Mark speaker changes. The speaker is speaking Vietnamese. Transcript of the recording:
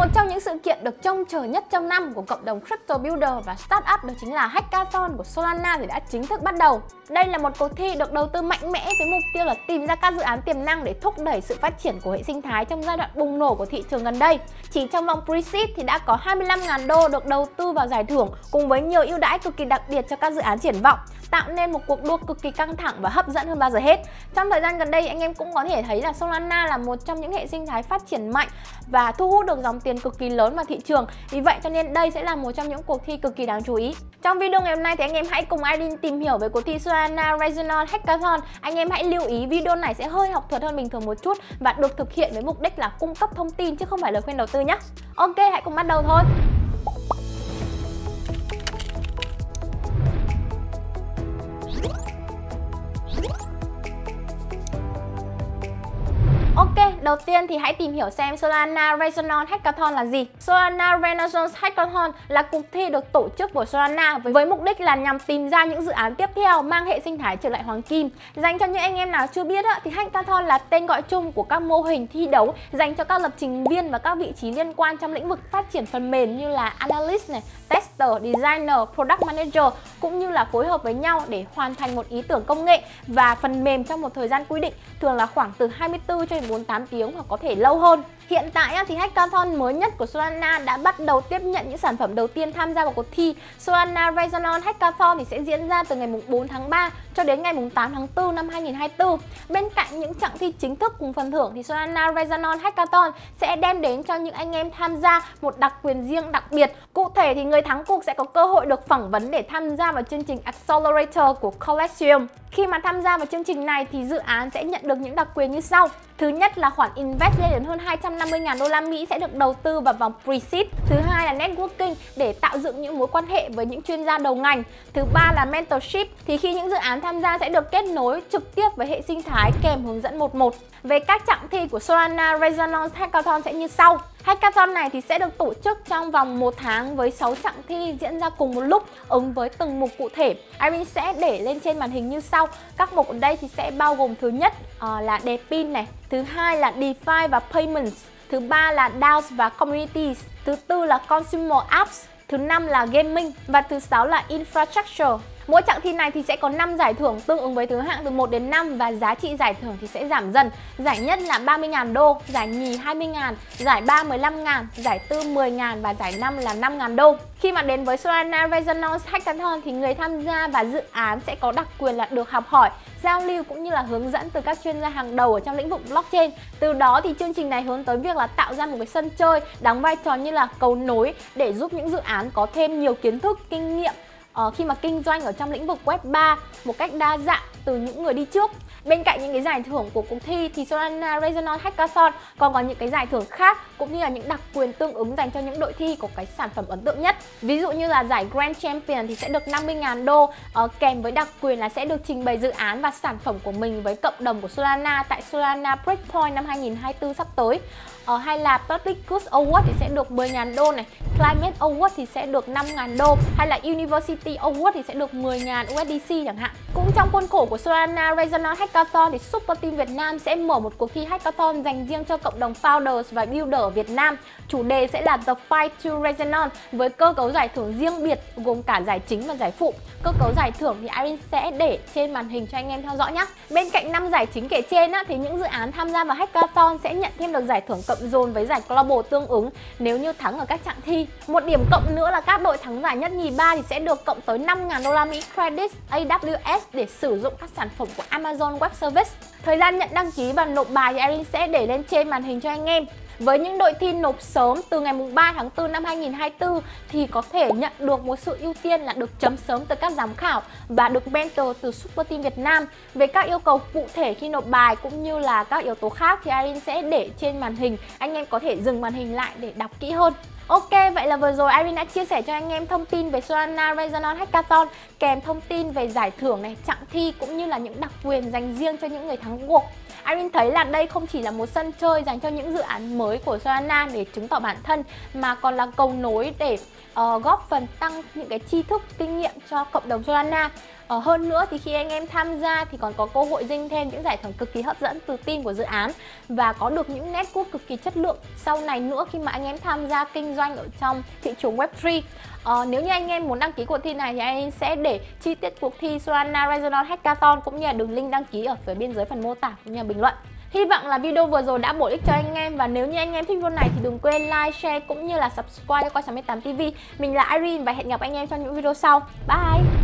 Speaker 1: Một trong những sự kiện được trông chờ nhất trong năm của cộng đồng Crypto Builder và Startup đó chính là Hackathon của Solana thì đã chính thức bắt đầu. Đây là một cuộc thi được đầu tư mạnh mẽ với mục tiêu là tìm ra các dự án tiềm năng để thúc đẩy sự phát triển của hệ sinh thái trong giai đoạn bùng nổ của thị trường gần đây. Chỉ trong vòng pre-seed thì đã có 25.000 đô được đầu tư vào giải thưởng cùng với nhiều ưu đãi cực kỳ đặc biệt cho các dự án triển vọng, tạo nên một cuộc đua cực kỳ căng thẳng và hấp dẫn hơn bao giờ hết. Trong thời gian gần đây, anh em cũng có thể thấy là Solana là một trong những hệ sinh thái phát triển mạnh và thu hút được dòng tiền cực kỳ lớn vào thị trường. Vì vậy cho nên đây sẽ là một trong những cuộc thi cực kỳ đáng chú ý. Trong video ngày hôm nay thì anh em hãy cùng Irene tìm hiểu về cuộc thi Solana Regional Hackathon. Anh em hãy lưu ý video này sẽ hơi học thuật hơn bình thường một chút và được thực hiện với mục đích là cung cấp thông tin chứ không phải lời khuyên đầu tư nhé. Ok, hãy cùng bắt đầu thôi. Ok, đầu tiên thì hãy tìm hiểu xem Solana Regional Hackathon là gì. Solana Renaissance Hackathon là cuộc thi được tổ chức của Solana với mục đích là nhằm tìm ra những dự án tiếp theo mang hệ sinh thái trở lại hoàng kim. Dành cho những anh em nào chưa biết thì Hackathon là tên gọi chung của các mô hình thi đấu dành cho các lập trình viên và các vị trí liên quan trong lĩnh vực phát triển phần mềm như là Analyst, Tester, Designer, Product Manager, cũng như là phối hợp với nhau để hoàn thành một ý tưởng công nghệ và phần mềm trong một thời gian quy định, thường là khoảng từ 24 cho đến 48 tiếng hoặc có thể lâu hơn. Hiện tại thì Hackathon mới nhất của Solana đã bắt đầu tiếp nhận những sản phẩm đầu tiên tham gia vào cuộc thi. Solana Regional Hackathon thì sẽ diễn ra từ ngày 4 tháng 3 cho đến ngày 8 tháng 4 năm 2024. Bên cạnh những chặng thi chính thức cùng phần thưởng thì Solana Regional Hackathon sẽ đem đến cho những anh em tham gia một đặc quyền riêng đặc biệt. Cụ thể thì người thắng cuộc sẽ có cơ hội được phỏng vấn để tham gia vào chương trình Accelerator của Collegium. Khi mà tham gia vào chương trình này thì dự án sẽ nhận được những đặc quyền như sau. Thứ nhất là khoản invest lên đến hơn 250.000 đô la Mỹ sẽ được đầu tư vào vòng pre-seed. Thứ hai là networking để tạo dựng những mối quan hệ với những chuyên gia đầu ngành. Thứ ba là mentorship thì khi những dự án tham gia sẽ được kết nối trực tiếp với hệ sinh thái kèm hướng dẫn 1-1. Về các chặng thi của Solana Regional Hackathon sẽ như sau. Hackathon này thì sẽ được tổ chức trong vòng 1 tháng với 6 chặng thi diễn ra cùng một lúc ứng với từng mục cụ thể. Irene sẽ để lên trên màn hình như sau. Các mục ở đây thì sẽ bao gồm thứ nhất là DePIN này, thứ hai là DeFi và Payments, thứ ba là DAOs và Communities, thứ tư là Consumer Apps, thứ năm là Gaming và thứ sáu là Infrastructure. Mỗi chặng thi này thì sẽ có 5 giải thưởng tương ứng với thứ hạng từ 1 đến 5 và giá trị giải thưởng thì sẽ giảm dần. Giải nhất là 30.000 đô, giải nhì 20.000, giải 3 15.000, giải tư 10.000 và giải 5 là 5.000 đô. Khi mà đến với Solana Regional Hackathon thì người tham gia và dự án sẽ có đặc quyền là được học hỏi, giao lưu cũng như là hướng dẫn từ các chuyên gia hàng đầu ở trong lĩnh vực blockchain. Từ đó thì chương trình này hướng tới việc là tạo ra một cái sân chơi đóng vai trò như là cầu nối để giúp những dự án có thêm nhiều kiến thức, kinh nghiệm khi mà kinh doanh ở trong lĩnh vực Web 3 một cách đa dạng từ những người đi trước. Bên cạnh những cái giải thưởng của cuộc thi thì Solana Regional Hackathon còn có những cái giải thưởng khác cũng như là những đặc quyền tương ứng dành cho những đội thi có cái sản phẩm ấn tượng nhất. Ví dụ như là giải Grand Champion thì sẽ được 50.000 đô kèm với đặc quyền là sẽ được trình bày dự án và sản phẩm của mình với cộng đồng của Solana tại Solana Breakpoint năm 2024 sắp tới. Hay là Public Goods Award thì sẽ được 10.000 đô này, Climate Award thì sẽ được 5.000 đô, hay là University Award thì sẽ được 10.000 USDC chẳng hạn. Cũng trong khuôn khổ của Solana Regional Hackathon thì Super Team Việt Nam sẽ mở một cuộc thi hackathon dành riêng cho cộng đồng founders và builder ở Việt Nam. Chủ đề sẽ là The Fight to Regional với cơ cấu giải thưởng riêng biệt gồm cả giải chính và giải phụ. Cơ cấu giải thưởng thì Irene sẽ để trên màn hình cho anh em theo dõi nhé. Bên cạnh 5 giải chính kể trên thì những dự án tham gia vào hackathon sẽ nhận thêm được giải thưởng cộng dồn với giải Global tương ứng nếu như thắng ở các chặng thi. Một điểm cộng nữa là các đội thắng giải nhất nhì ba thì sẽ được cộng tới 5.000 đô la Mỹ credit AWS để sử dụng các sản phẩm của Amazon Web Service. Thời gian nhận đăng ký và nộp bài thì Irene sẽ để lên trên màn hình cho anh em. Với những đội thi nộp sớm từ ngày 3 tháng 4 năm 2024 thì có thể nhận được một sự ưu tiên là được chấm sớm từ các giám khảo và được mentor từ Super Team Việt Nam. Về các yêu cầu cụ thể khi nộp bài cũng như là các yếu tố khác thì Irene sẽ để trên màn hình. Anh em có thể dừng màn hình lại để đọc kỹ hơn. Ok, vậy là vừa rồi Irene đã chia sẻ cho anh em thông tin về Solana Regional Hackathon kèm thông tin về giải thưởng này, chặng thi cũng như là những đặc quyền dành riêng cho những người thắng cuộc. Irene thấy là đây không chỉ là một sân chơi dành cho những dự án mới của Solana để chứng tỏ bản thân mà còn là cầu nối để góp phần tăng những cái tri thức, kinh nghiệm cho cộng đồng Solana. Hơn nữa thì khi anh em tham gia thì còn có cơ hội giành thêm những giải thưởng cực kỳ hấp dẫn từ team của dự án và có được những network cực kỳ chất lượng sau này nữa khi mà anh em tham gia kinh doanh ở trong thị trường Web3. Nếu như anh em muốn đăng ký cuộc thi này thì anh em sẽ để chi tiết cuộc thi Solana Resonance Hackathon cũng như là đường link đăng ký ở phía bên dưới phần mô tả cũng như là bình luận. Hy vọng là video vừa rồi đã bổ ích cho anh em, và nếu như anh em thích video này thì đừng quên like, share cũng như là subscribe cho Coi 68 TV. Mình là Irene và hẹn gặp anh em trong những video sau. Bye!